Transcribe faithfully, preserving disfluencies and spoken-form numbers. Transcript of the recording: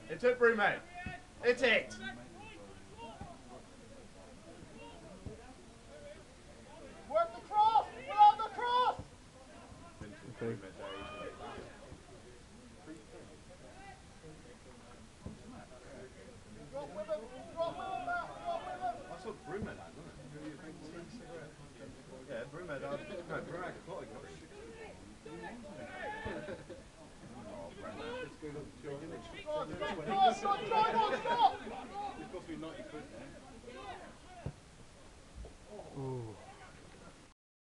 It's it, Brewmate. It's it. Work the cross. Work the cross. Okay. Drop with him. Drop with him, Matt. Drop with him. That's what Brewmate had, wasn't it? Yeah, Brewmate had. No, Brewmate had quite a good. Oh, Brewmate. It's good.